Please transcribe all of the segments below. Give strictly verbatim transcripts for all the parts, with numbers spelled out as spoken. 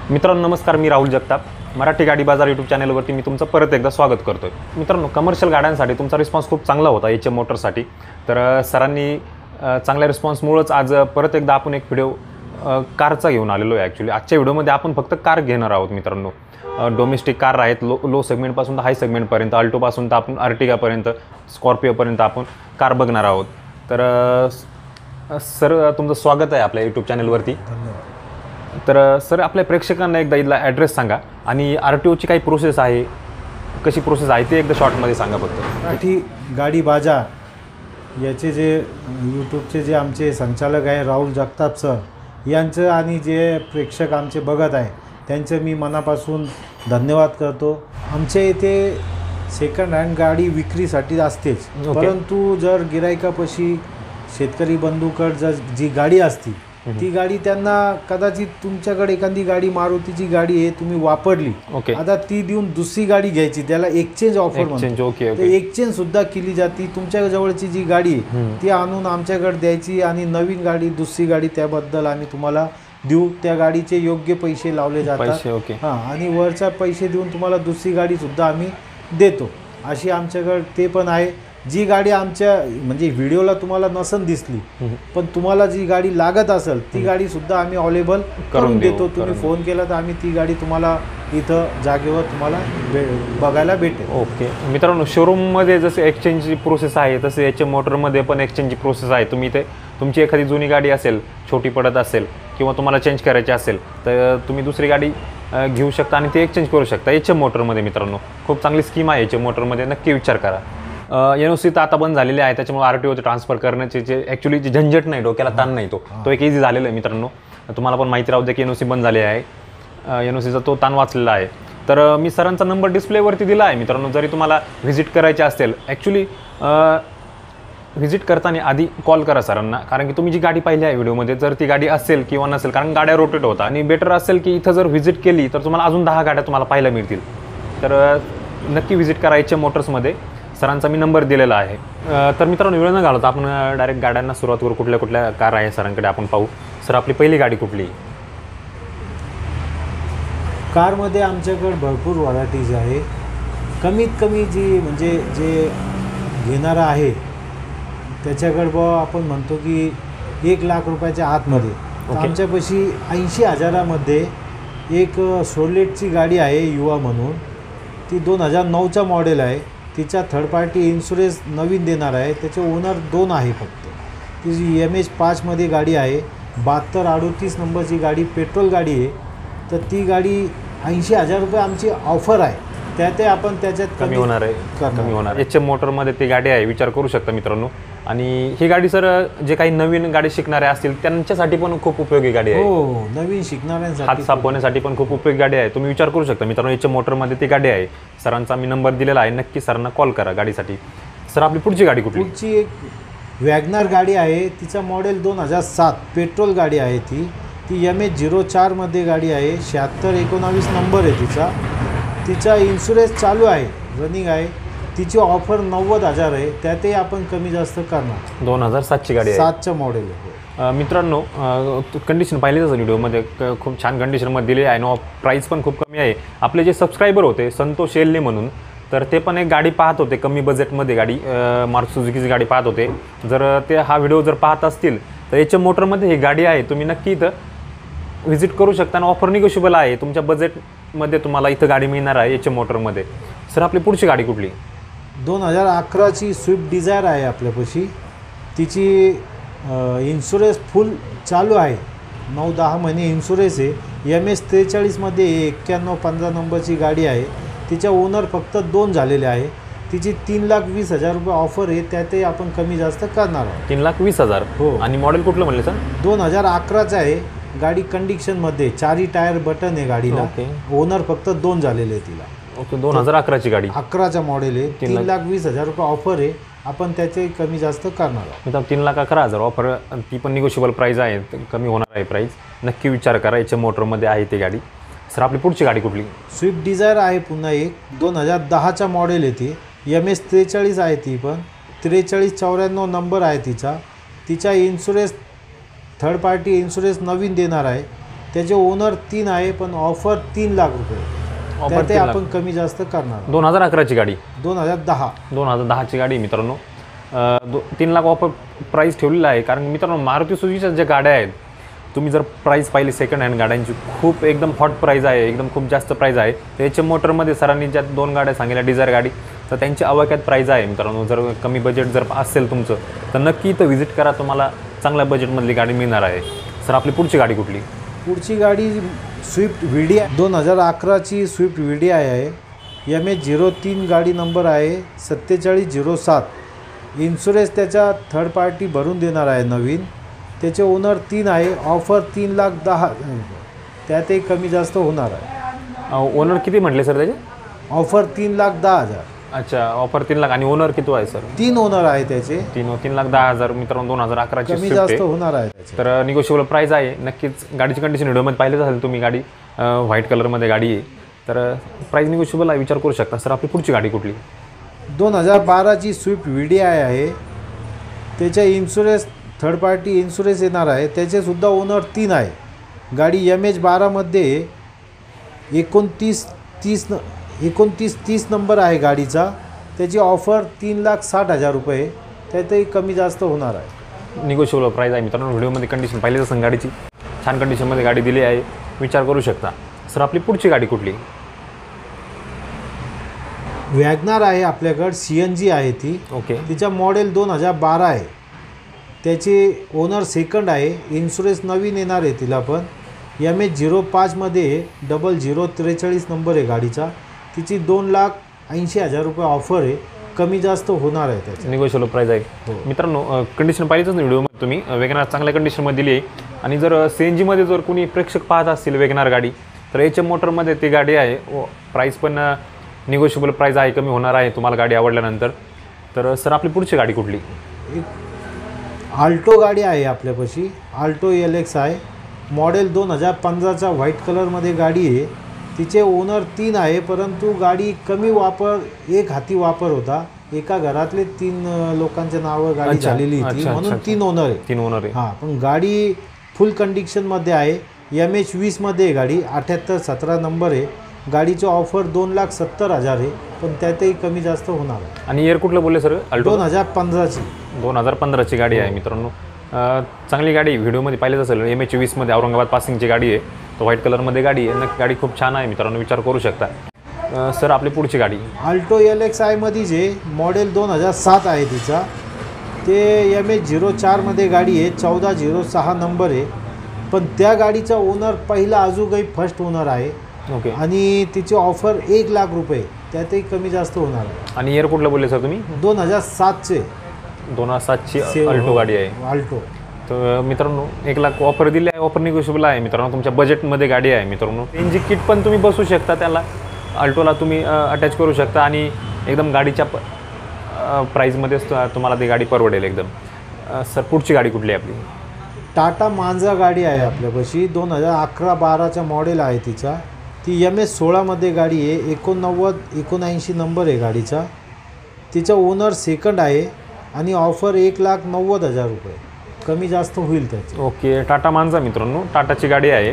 मित्रांनो नमस्कार, मी राहुल जगताप, मराठी गाडी बाजार यूट्यूब चॅनलवरती मी तुमचं परत एकदा स्वागत करतोय। मित्रांनो, कमर्शियल गाड्यांसाठी तुमचा रिस्पॉन्स खूप चांगला होता एच एम मोटरसाठी। तर सरांनी चांगल्या रिस्पॉन्समुळेच आज परत एकदा आपण एक व्हिडिओ कारचा घेऊन आलेलो आहे। ॲक्च्युली आजच्या व्हिडिओमध्ये आपण फक्त कार घेणार आहोत मित्रांनो। डोमेस्टिक कार आहेत, लो लो सेगमेंटपासून तर हाय सेगमेंटपर्यंत, अल्टोपासून तर आपण अर्टिगापर्यंत, स्कॉर्पिओपर्यंत आपण कार बघणार आहोत। तर सर तुमचं स्वागत आहे आपल्या यूट्यूब चॅनलवरती। तर सर आपल्या प्रेक्षकांना एकदा इथला ॲड्रेस सांगा आणि आर टी ओची काही प्रोसेस आहे, कशी प्रोसेस आहे ते एकदा शॉर्टमध्ये सांगा फक्त। मराठी गाडी बाजार याचे जे यूट्यूबचे जे आमचे संचालक आहे राहुल जगताप सर यांचं आणि जे प्रेक्षक आमचे बघत आहे त्यांचं मी मनापासून धन्यवाद करतो। आमच्या इथे सेकंड हँड गाडी विक्रीसाठी असतेच, परंतु जर गिरायकापाशी शेतकरी बंधूकड जर जी गाडी असती ती गाडी त्यांना कदाचित तुमच्याकडे एखादी गाडी मारुतीची गाडी आहे तुम्ही वापरली, आता ती देऊन दुसरी गाडी घ्यायची, त्याला एक्सचेंज ऑफर म्हणतात, एक्सचेंज सुद्धा केली जाते। तुमच्या जवळची जी गाडी आहे ती आणून आमच्याकडे द्यायची आणि नवीन गाडी दुसरी गाडी त्याबद्दल आम्ही तुम्हाला देऊ, त्या गाडीचे योग्य पैसे लावले जातात। हां, आणि वरचा पैसे देऊन तुम्हाला दुसरी गाडी सुद्धा आम्ही देतो, अशी आमच्याकडे ते पण आहे। जी गाडी आमच्या म्हणजे व्हिडिओला तुम्हाला नसन दिसली पण तुम्हाला जी गाडी लागत असेल ती गाडी सुद्धा आम्ही अवेलेबल करून देतो। तुम्ही फोन केला तर आम्ही ती गाडी तुम्हाला इथं जागेवर तुम्हाला बघायला भेटेल। ओके मित्रांनो, शोरूममध्ये जसे एक्सचेंजची प्रोसेस आहे तसे याच्या मोटरमध्ये पण एक्सचेंजची प्रोसेस आहे। तुम्ही इथे तुमची एखादी जुनी गाडी असेल, छोटी पडत असेल किंवा तुम्हाला चेंज करायची असेल तर तुम्ही दुसरी गाडी घेऊ शकता आणि ती एक्सचेंज करू शकता एच एम मोटरमध्ये। मित्रांनो, खूप चांगली स्कीम आहे एच एम मोटरमध्ये, नक्की विचार करा। एन ओ सी तर आता बंद झालेली आहे, त्याच्यामुळे आर टी ओ ट्रान्सफर करण्याचे जे ॲक्च्युली जे झंझट नाही, डोक्याला ताण नाही, तो तो एक इझी झालेला आहे मित्रांनो। तुम्हाला पण माहिती राहू द्या की एन ओ सी बंद झाली आहे, एन ओ सीचा तो ताण वाचलेला आहे। तर मी सरांचा नंबर डिस्प्लेवरती दिला आहे मित्रांनो, जरी तुम्हाला व्हिजिट करायचे असेल, ॲक्च्युली व्हिजिट करताना आधी कॉल करा सरांना, कारण की तुम्ही जी गाडी पाहिली आहे व्हिडिओमध्ये जर ती गाडी असेल किंवा नसेल, कारण गाड्या रोटेट होतात आणि बेटर असेल की इथं जर व्हिजिट केली तर तुम्हाला अजून दहा गाड्या तुम्हाला पाहायला मिळतील। तर नक्की व्हिजिट करा एच एम मोटर्समध्ये, सरांचा मी नंबर दिलेला आहे। तर मित्रांनो, वेळ न घालवता आपण डायरेक्ट गाड्यांना सुरुवात करू। कुठल्या कुठल्या कार आहे सरांकडे आपण पाहू। सर आपली पहिली गाडी कुठली? कारमध्ये आमच्याकडे भरपूर व्हरायटीज आहे। कमीत कमी जी म्हणजे जे घेणारा आहे त्याच्याकडे बा आपण म्हणतो की एक लाख रुपयाच्या आतमध्ये आमच्यापाशी ऐंशी हजारामध्ये एक सोलेटची गाडी आहे युवा म्हणून, ती दोन हजार नऊचा मॉडेल आहे। तिचा थर्ड पार्टी इन्शुरन्स नवीन देणार आहे, त्याचे ओनर दोन आहे फक्त। तिची एम एच पाचमध्ये गाडी आहे, बहात्तर अडोतीस नंबरची गाडी, पेट्रोल गाडी आहे। तर ती गाडी ऐंशी हजार रुपये आमची ऑफर आहे, त्यात आपण त्याच्यात कमी होणार आहे, कमी होणार एच एम मोटरमध्ये ती गाडी आहे, विचार करू शकता मित्रांनो। आणि ही गाडी सर जे काही नवीन गाडी शिकणारे असतील त्यांच्यासाठी पण खूप उपयोगी गाडी आहे। हो, नवीन शिकणाऱ्यांसाठी हात साफ होण्यासाठी पण खूप उपयोगी गाडी आहे, तुम्ही विचार करू शकता मित्रांनो। एच एम मोटरमध्ये ती गाडी आहे, सरांचा मी नंबर दिलेला आहे, नक्की सरांना कॉल करा गाडीसाठी। सर आपली पुढची गाडी कुठली? पुढची एक वॅगनर गाडी आहे, तिचा मॉडेल दोन हजार सात पेट्रोल गाडी आहे। ती ती एम एच झिरो चारमध्ये गाडी आहे, शहात्तर एकोणावीस नंबर आहे तिचा। तिचा इन्शुरन्स चालू आहे, रनिंग आहे। तिची ऑफर नव्वद हजार आहे, त्यातही आपण कमी जास्त करणार। दोन हजार सातची गाडी आहे, सातचं मॉडेल आहे मित्रांनो। कंडिशन पाहिली तसं व्हिडिओमध्ये खूप छान कंडिशनमध्ये दिली आहे, नो प्राईस पण खूप कमी आहे। आपले जे सबस्क्रायबर होते संतोष येल्ले म्हणून, तर ते पण एक गाडी पाहत होते कमी बजेटमध्ये, गाडी मारुती सुझुकीची गाडी पाहत होते। जर ते हा व्हिडिओ जर पाहत असतील तर एच एम मोटरमध्ये ही गाडी आहे, तुम्ही नक्की इथं व्हिजिट करू शकता आणि ऑफर निगोशिएबल आहे, तुमच्या बजेटमध्ये तुम्हाला इथं गाडी मिळणार आहे एच एम मोटरमध्ये। सर आपली पुढची गाडी कुठली? दोन हजार अकराची स्विफ्ट डिझायर आहे आपल्यापाशी। तिची इन्शुरन्स फुल चालू आहे, नऊ दहा महिने इन्शुरन्स आहे। एम एस त्रेचाळीसमध्ये एक्क्याण्णव पंधरा नंबरची गाडी आहे, तिच्या ओनर फक्त दोन झालेले आहे। तिची तीन लाख वीस हजार रुपये ऑफर आहे, त्यातही आपण कमी जास्त करणार आहोत। तीन लाख वीस हजार हो। आणि मॉडेल कुठलं म्हणले सर? दोन हजार अकराचं आहे, गाडी कंडिशनमध्ये, चारी टायर बटन आहे गाडीला, ओनर फक्त दोन झालेले आहे तिला। ओके, दोन हजार अकराची गाडी, अकराचा मॉडेल आहे, तीन लाख वीस हजार रुपये ऑफर आहे, आपण त्याचे कमी जास्त करणार आहोत। तीन लाख अकरा हजार ऑफर, ती पण निगोशिएबल प्राईस आहे, कमी होणार आहे प्राईस, नक्की विचार करा, एच एम मोटरमध्ये आहे ती गाडी। सर आपली पुढची गाडी कुठली? स्विफ्ट डिझायर आहे पुन्हा एक, दोन हजार दहाचा मॉडेल आहे ती, एम एस त्रेचाळीस आहे ती पण, त्रेचाळीस चौऱ्याण्णव नंबर आहे तिचा। तिचा इन्शुरन्स थर्ड पार्टी इन्शुरन्स नवीन देणार आहे, त्याचे ओनर तीन आहे, पण ऑफर तीन लाख रुपये. ऑफर त्यात तीन लाख. आपण कमी जास्त करणार. दोन हजार अकराची गाडी, दोन हजार दहा दोन हजार दहाची गाडी आहे मित्रांनो. अ, दो तीन लाख ऑफर प्राईस ठेवलेला आहे. कारण मित्रांनो मारुती सुझुकीच्या ज्या गाड्या आहेत, तुम्ही जर प्राईस पाहिली सेकंड हँड गाड्यांची, खूप एकदम हॉट प्राईज आहे, एकदम खूप जास्त प्राईज आहे. तर एच एम मोटरमध्ये सरांनी ज्या दोन गाड्या सांगितल्या डिझायर गाडी, तर त्यांची आवाक्यात प्राईज आहे मित्रांनो. जर कमी बजेट जर असेल तुमचं तर नक्की इथं व्हिजिट करा, तुम्हाला चांगल्या बजेटमधली गाडी मिळणार आहे. सर आपली पुढची गाडी कुठली? पुढची गाडी स्विफ्ट व्ही डी आय, दोन हजार अकराची स्विफ्ट व्ही डी आय आहे. एम एच झिरो तीन गाडी नंबर आहे, सत्तेचाळीस झिरो सात. इन्शुरन्स त्याचा थर्ड पार्टी भरून देणार आहे नवीन. त्याचे ओनर तीन आहे, ऑफर तीन लाख दहा हजार रुपये. त्यातही कमी जास्त होणार आहे. ओनर किती म्हटले सर त्याचे? ऑफर तीन लाख दहा हजार. अच्छा, ऑफर तीन लाख आणि ओनर किती आहे सर? तीन ओनर आहे त्याचे. तीन तीन लाख दहा हजार मित्रांनो, दोन हजार अकराची कमी स्विफ्ट जास्त आहे. होणार आहे त्याचे. तर निगोशिएबल प्राईस आहे. नक्कीच गाडीची कंडिशन व्हिडिओमध्ये पाहिलं असेल तुम्ही. गाडी व्हाईट कलरमध्ये गाडी आहे, तर प्राईस निगोशिएबल आहे, विचार करू शकता. सर आपली पुढची गाडी कुठली? दोन हजार बाराची स्विफ्ट व्ही डी आय आहे. त्याच्या इन्शुरन्स थर्ड पार्टी इन्शुरन्स येणार आहे. त्याचेसुद्धा ओनर तीन आहे. गाडी एम एच बारामध्ये एकोणतीस तीस न एकोणतीस तीस नंबर आहे गाडीचा. त्याची ऑफर तीन लाख साठ हजार रुपये. त्यातही कमी जास्त होणार आहे. निगोशिएबल प्राईस आहे मित्रांनो. व्हिडिओमध्ये कंडिशन पाहिलीच असेल गाडीची, छान कंडिशनमध्ये गाडी दिली आहे, विचार करू शकता. सर आपली पुढची गाडी कुठली? वॅगनार आहे आपल्याकडं, सी एन जी आहे ती. ओके. तिचा मॉडेल दोन हजार बारा आहे. त्याचे ओनर सेकंड आहे. इन्शुरन्स नवीन येणार आहे तिला पण. एम एच झिरो पाचमध्ये डबल झिरो त्रेचाळीस नंबर आहे गाडीचा. तिची दोन लाख ऐंशी हजार रुपये ऑफर आहे. कमी जास्त होणार आहे त्याची. निगोशिएबल प्राईस आहे. हो. मित्रांनो कंडिशन पाहिलीच ना व्हिडिओमध्ये तुम्ही. वेगनार चांगल्या कंडिशनमध्ये दिली आहे. आणि जर सी एन जीमध्ये जर कोणी प्रेक्षक पाहत असतील वेगनार गाडी, तर एच एम मोटरमध्ये ती गाडी आहे. प्राईस पण निगोशिएबल प्राईस आहे, कमी होणार आहे तुम्हाला गाडी आवडल्यानंतर. तर सर आपली पुढची गाडी कुठली? एक आल्टो गाडी आहे आपल्यापाशी. आल्टो एल एक्स आहे. मॉडेल दोन हजार पंधराचा व्हाईट कलरमध्ये गाडी आहे. तिचे ओनर तीन आहे, परंतु गाडी कमी वापर, एक हाती वापर होता. एका घरातले तीन लोकांच्या नावावर गाडी अच्छा, झालेली होती, अच्छा, म्हणून अच्छा. तीन ओनर आहे. तीन ओनर आहे. हां, पण गाडी फुल कंडिशनमध्ये आहे. एम एच वीसमध्ये आहे गाडी. अठ्ठ्याहत्तर सतरा नंबर आहे. गाडीची ऑफर दोन लाख सत्तर हजार आहे, पण त्यातही कमी जास्त होणार आहे. आणि इयर कुठलं बोलले सर? अल्टो दोन हजार पंधराची दोन हजार पंधराची गाडी आहे मित्रांनो. अ, चांगली गाडी, व्हिडिओमध्ये पाहिलेच असेल. एम एच वीसमध्ये औरंगाबाद पासिंगची गाडी आहे. तो व्हाईट कलरमध्ये गाडी आहे. नक्की गाडी खूप छान आहे मित्रांनो, विचार करू शकता. अ, सर आपली पुढची गाडी? आल्टो एल एक्स आयमध्ये जे मॉडेल दोन हजार सात आहे तिचा. ते एम एच झिरो चारमध्ये गाडी आहे. चौदा झिरो सहा नंबर आहे. पण त्या गाडीचा ओनर पहिला अजूनही फर्स्ट ओनर आहे. ओके. आणि तिची ऑफर एक लाख रुपये. त्यातही कमी जास्त होणार आहे. आणि इयर कुठलं बोलले सर तुम्ही? दोन हजार सातचे दोन हजार सातची अल्टो गाडी आहे. आल्टो. तर मित्रांनो एक लाख ऑफर दिली आहे. ऑफर निगोशिएबल आहे मित्रांनो, तुमच्या बजेटमध्ये गाडी आहे मित्रांनो. एनजी किट पण तुम्ही बसू शकता, त्याला अल्टोला तुम्ही अटॅच करू शकता. आणि एकदम गाडीच्या प प्राईजमध्येच तुम्हाला ती गाडी परवडेल एकदम. सर पुढची गाडी कुठली आहे आपली? टाटा मांजा गाडी आहे आपल्यापाशी. दोन हजार अकरा बाराचा मॉडेल आहे तिचा. ती एम एस सोळामध्ये गाडी आहे. एकोणनव्वद एकोणऐंशी नंबर आहे गाडीचा. तिचा ओनर सेकंड आहे. आणि ऑफर एक लाख नव्वद हजार रुपये. कमी जास्त होईल त्याची. ओके. टाटा मांजा मित्रांनो, टाटाची गाडी आहे.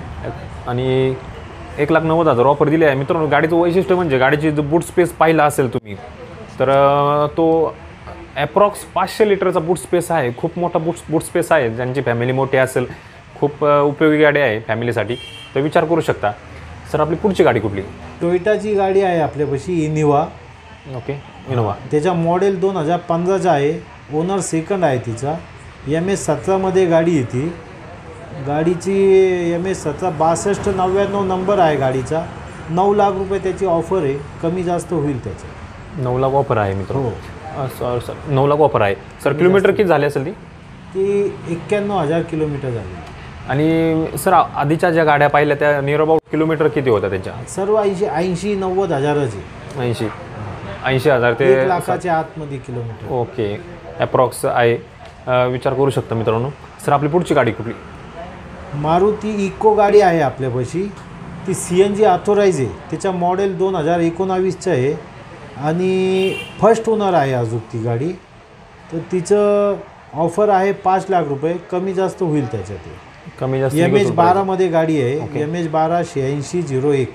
आणि एक लाख नव्वद हजार ऑफर दिली आहे मित्रांनो. गाडीचं वैशिष्ट्य म्हणजे गाडीची जो बूट स्पेस पाहिला असेल तुम्ही, तर तो ॲप्रॉक्स पाचशे लिटरचा बूट स्पेस आहे. खूप मोठा बूट बूट स्पेस आहे. ज्यांची फॅमिली मोठी असेल, खूप उपयोगी गाडी आहे फॅमिलीसाठी, तर विचार करू शकता. सर आपली पुढची गाडी कुठली? टोयोटाची गाडी आहे आपल्यापाशी, इनिवा. ओके. इनोवा. त्याचा मॉडेल दोन हजार पंधराचा आहे. ओनर सेकंड आहे तिचा. एम एस सतरामध्ये गाडी येते. गाडीची एम एस सतरा बासष्ट नव्याण्णव नंबर आहे गाडीचा. नऊ लाख रुपये त्याची ऑफर आहे. कमी जास्त होईल त्याचं. नऊ लाख ऑफर आहे मित्रांनो. हो. सर सर नऊ लाख ऑफर आहे. सर किलोमीटर किती झाले असेल ती? ती एक्क्याण्णव हजार किलोमीटर झाली. आणि सर आधीच्या ज्या गाड्या पाहिल्या त्या नियर अबाउट किलोमीटर किती होत्या त्यांच्या? सर्व ऐंशी ऐंशी नव्वद हजाराची. ऐंशी ऐंशी हजार ते एक लाखाच्या आतमध्ये किलोमीटर. ओके. ॲप्रॉक्स आहे. विचार करू शकता मित्रांनो. सर आपली पुढची गाडी कुठली? मारुती इको गाडी आहे आपल्यापाशी. ती सी एन जी ऑथोराईज आहे. त्याचा मॉडेल दोन हजार एकोणावीसचं आहे. आणि फर्स्ट ओनर आहे अजून ती गाडी. तर तिचं ऑफर आहे पाच लाख रुपये. कमी जास्त होईल त्याच्यात. कमी जास्त एम एच negotiable बारामध्ये गाडी आहे, एम एच बारा शहाऐंशी झिरो एक.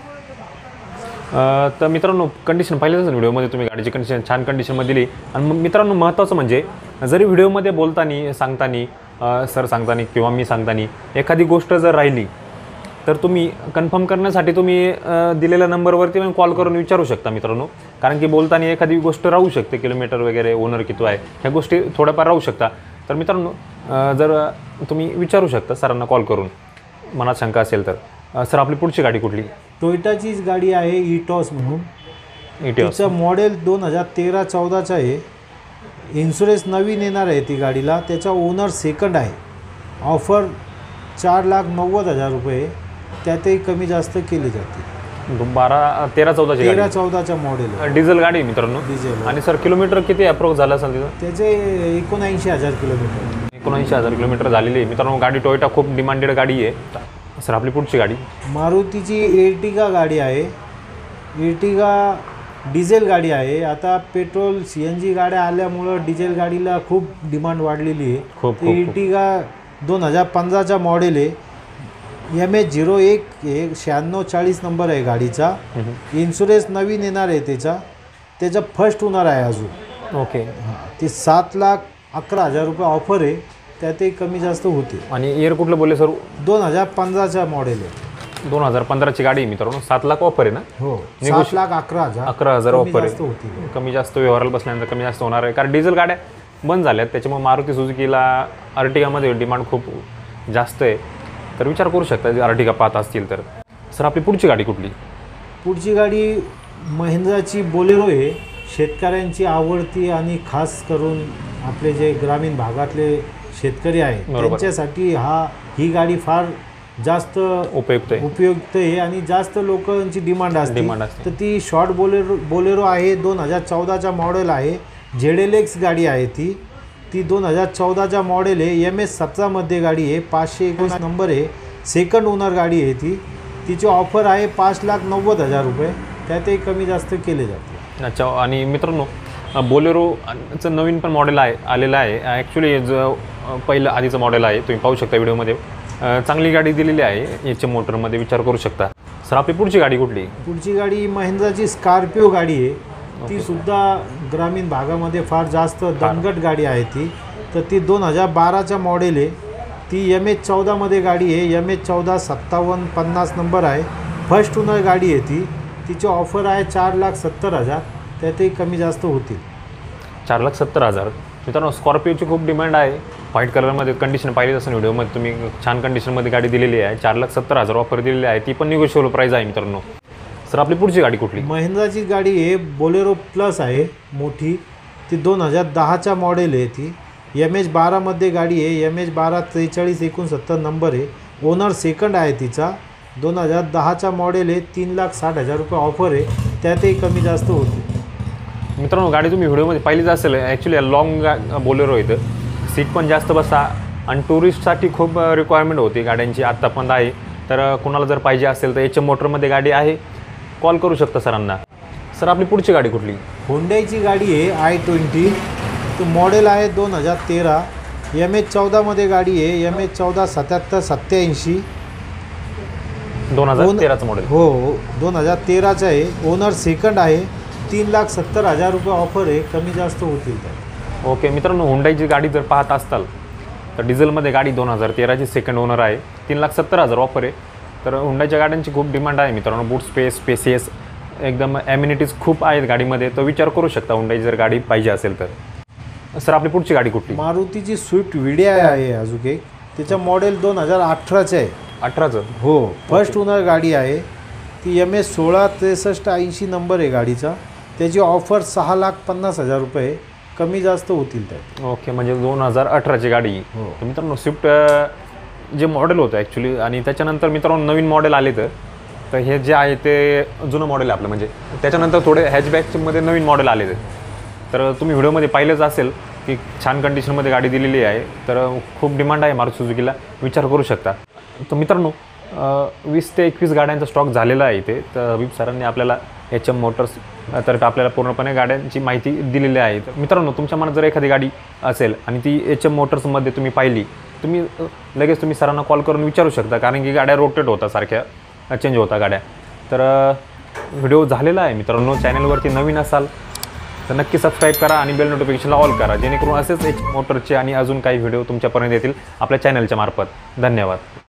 अ, तर मित्रांनो कंडिशन पाहिलंच व्हिडिओमध्ये तुम्ही गाडीची कंडिशन छान कंडिशनमध्ये दिली. आणि मग मित्रांनो महत्त्वाचं म्हणजे जरी व्हिडिओमध्ये बोलताना सांगताना सर सांगताना किंवा मी सांगताना एखादी गोष्ट जर राहिली तर तुम्ही कन्फर्म करण्यासाठी तुम्ही अ, दिलेल्या नंबरवरती पण कॉल करून विचारू शकता मित्रांनो. कारण की बोलताना एखादी गोष्ट राहू शकते, किलोमीटर वगैरे ओनर किती आहे ह्या गोष्टी थोड्याफार राहू शकता. तर मित्रांनो अ, जर तुम्ही विचारू शकता सरांना कॉल करून मनात शंका असेल तर. अ, सर आपली पुढची गाडी कुठली? टोयोटाचीच गाडी आहे इटॉस म्हणून. इटिओस. तिचं मॉडेल दोन हजार तेरा चौदाचं आहे. इन्शुरन्स नवीन येणार आहे ती गाडीला. त्याचा ओनर सेकंड आहे. ऑफर चार लाख नव्वद हजार रुपये, त्यातही कमी जास्त केले जाते. बारा तेरा चौदाची तेरा गाडी चौदाचा मॉडेल आहे, डिझेल गाडी आहे मित्रांनो. डिझेल. आणि सर किलोमीटर किती अप्रोक्स झालं असेल तिथं? त्याचे एकोणऐंशी हजार किलोमीटर. एकोणऐंशी हजार किलोमीटर झालेली आहे मित्रांनो. गाडी टोयोटा खूप डिमांडेड गाडी आहे. सर आपली पुढची गाडी? मारुतीची एर्टिगा गाडी आहे. एर्टिगा डिझेल गाडी आहे. आता पेट्रोल सी एन जी गाड्या आल्यामुळं डिझेल गाडीला खूप डिमांड वाढलेली आहे. खूप खूप एर्टिगा दोन हजार पंधराचा मॉडेल आहे. एम एच झिरो एक हे शहाण्णव चाळीस नंबर आहे गाडीचा. इन्शुरन्स नवीन येणार आहे त्याचा. त्याचा फर्स्ट ओनर आहे अजून. ओके. ते सात लाख अकरा हजार रुपये ऑफर आहे, त्यातही कमी जास्त होते. आणि इयर कुठलं बोलले सर? दोन हजार पंधराचा मॉडेल आहे. दोन हजार पंधराची गाडी आहे मित्रांनो. सात लाख ऑफर आहे ना? हो, सात लाख अकरा हजार अकरा हजार कमी ऑफर जास्त आहे. होतील. कमी जास्त व्यवहाराला बसल्यानंतर कमी जास्त होणार आहे. कारण डिझेल गाड्या बंद झाल्यात त्याच्यामुळे मारुती सुझुकीला अर्टिगामध्ये डिमांड खूप जास्त आहे. तर विचार करू शकता जर अर्टिगा पाहत असतील तर. सर आपली पुढची गाडी कुठली? पुढची गाडी महिंद्राची बोलेरो आहे. शेतकऱ्यांची आवडती आणि खास करून आपले जे ग्रामीण भागातले शेतकरी आहेत बरोबर. त्यांच्यासाठी हा ही गाडी फार जास्त उपयुक्त आहे. उपयुक्त आहे आणि जास्त लोकांची डिमांड असते. डिमांड असते. तर ती शॉर्ट बोलेरो बोलेरो आहे. दोन हजार चौदाचा मॉडेल आहे. झेड एल एक्स गाडी आहे ती ती दोन हजार चौदाचा मॉडेल आहे. एम एस सतरामध्ये गाडी आहे. पाचशे एकोणीस नंबर आहे. सेकंड ओनर गाडी आहे ती. तिची ऑफर आहे पाच लाख नव्वद हजार रुपये, त्यातही कमी जास्त केले जाते. अच्छा. आणि मित्रांनो बोलेरोचं नवीन पण मॉडेल आहे आलेलं आहे. ॲक्च्युली जो पहिलं आधीचं मॉडेल आहे तुम्ही पाहू शकता व्हिडिओमध्ये. चांगली गाडी दिलेली आहे एच एम मोटरमध्ये, विचार करू शकता. सर आपली पुढची गाडी कुठली? पुढची गाडी महिंद्राची स्कॉर्पिओ गाडी आहे. ती सुद्धा ग्रामीण भागामध्ये फार जास्त दणकट गाडी आहे ती. तर ती दोन हजार बाराचा मॉडेल आहे. ती एम एच चौदामध्ये गाडी आहे. एम एच चौदा सत्तावन्न पन्नास नंबर आहे. फर्स्ट ओनर गाडी आहे ती. तिची ऑफर आहे चार लाख सत्तर हजार, त्यातही कमी जास्त होतील. चार लाख सत्तर हजार. मित्रांनो स्कॉर्पिओची खूप डिमांड आहे. व्हाईट कलरमध्ये कंडिशन पाहिली असेल व्हिडिओमध्ये तुम्ही. छान कंडिशनमध्ये गाडी दिलेली आहे. चार लाख सत्तर हजार ऑफर दिलेली आहे. ती पण निगोशिएबल प्राईस आहे मित्रांनो. सर आपली पुढची गाडी कुठली? महिंद्राची गाडी आहे. बोलेरो प्लस आहे मोठी. ती दोन हजार दहाचा मॉडेल आहे. ती एम एच बारामध्ये गाडी आहे. एम एच बारा त्रेचाळीस एकोणसत्तर नंबर आहे. ओनर सेकंड आहे तिचा. दोन हजार दहाचा मॉडेल आहे. तीन लाख साठ हजार रुपये ऑफर आहे, त्यातही कमी जास्त होते. मित्रांनो गाडी तुम्ही व्हिडिओमध्ये पाहिलीच असेल. ॲक्च्युली लॉंग बोलेरो इथं सीट पण जास्त बसा आणि टुरिस्टसाठी खूप रिक्वायरमेंट होती गाड्यांची आत्ता पण आहे. तर कुणाला जर पाहिजे असेल तर एच एम मोटरमध्ये गाडी आहे, कॉल करू शकता सरांना. सर आपली पुढची गाडी कुठली? होंडाईची गाडी आहे आय ट्वेंटी. तो मॉडेल आहे दोन हजार तेरा. एम एच चौदामध्ये गाडी आहे. एम एच चौदा सत्याहत्तर सत्याऐंशी दोन हजार तेराचं मॉडेल. हो, दोन हजार तेराचं आहे. ओनर सेकंड आहे. तीन लाख सत्तर हजार रुपये ऑफर आहे, कमी जास्त होतील तर. ओके मित्रांनो हुंडाईची गाडी जर पाहत असाल तर डिझेलमध्ये गाडी दोन हजार तेराची सेकंड ओनर आहे. तीन लाख सत्तर हजार ऑफर आहे. तर हुंडाईच्या गाड्यांची खूप डिमांड आहे मित्रांनो. बूट स्पेस स्पेसियस एकदम ॲम्युनिटीज खूप आहेत गाडीमध्ये. तर विचार करू शकता हुंडाईची जर गाडी पाहिजे असेल तर. सर आपली पुढची गाडी कुठली? मारुतीची स्विफ्ट विडिया आहे अजून एक. त्याचं मॉडेल दोन हजार अठराचं आहे. अठराचं? हो, फर्स्ट ओनर गाडी आहे. ती एम एस सोळा त्रेसष्ट ऐंशी नंबर आहे गाडीचा. त्याची ऑफर सहा लाख पन्नास हजार रुपये, कमी जास्त होतील त्यात. ओके, म्हणजे दोन हजार अठराची गाडी. हो. तर मित्रांनो स्विफ्ट जे मॉडेल होतं ॲक्च्युली आणि त्याच्यानंतर मित्रांनो नवीन मॉडेल आले तर तर हे जे आहे ते जुनं मॉडेल आहे आपलं. म्हणजे त्याच्यानंतर थोडे हॅचबॅकमध्ये नवीन मॉडेल आले ते. तर तुम्ही व्हिडिओमध्ये पाहिलंच असेल की छान कंडिशनमध्ये गाडी दिलेली आहे. तर खूप डिमांड आहे मारुती सुझुकीला, विचार करू शकता. तर मित्रांनो वीस ते एकवीस गाड्यांचा स्टॉक झालेला आहे इथे. तर विप सरांनी आपल्याला एच एम मोटर्स तर्फे आपल्याला पूर्णपणे गाड्यांची माहिती दिलेली आहे. तर मित्रांनो तुमच्या मनात जर एखादी गाडी असेल आणि ती एच एम मोटर्समध्ये तुम्ही पाहिली तुम्ही अ, लगेच तुम्ही सरांना कॉल करून विचारू शकता, कारण की गाड्या रोटेट होतात, सारख्या चेंज होता गाड्या. तर व्हिडिओ झालेला आहे मित्रांनो. चॅनलवरती नवीन असाल तर नक्की सबस्क्राईब करा आणि बेल नोटिफिकेशनला ऑल करा, जेणेकरून असेच एक मोटरचे आणि अजून काही व्हिडिओ तुमच्यापर्यंत येतील आपल्या चॅनलच्या मार्फत. धन्यवाद.